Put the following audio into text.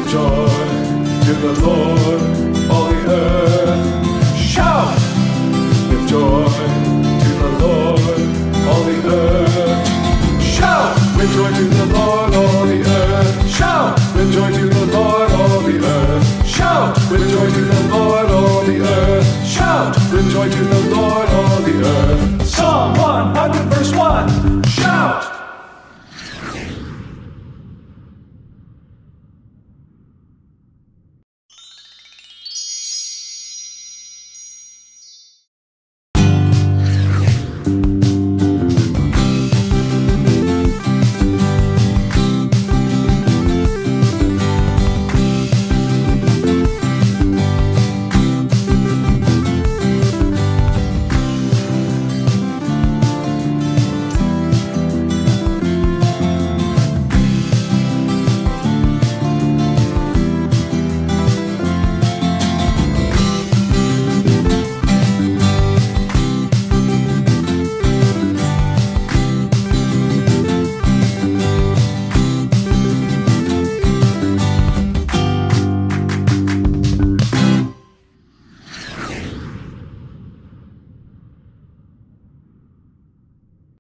with joy to the Lord, all the earth. Shout with joy to the Lord, all the earth. Shout with joy to the Lord.